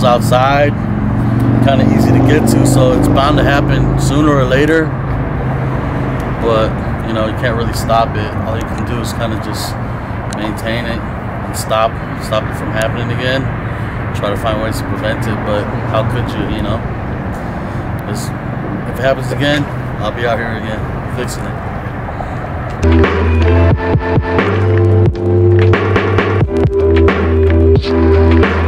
outside, kind of easy to get to, so it's bound to happen sooner or later. But you know, you can't really stop it. All you can do is kind of just maintain it and stop it from happening again. Try to find ways to prevent it, but how could you, you know? Because if it happens again, I'll be out here again fixing it.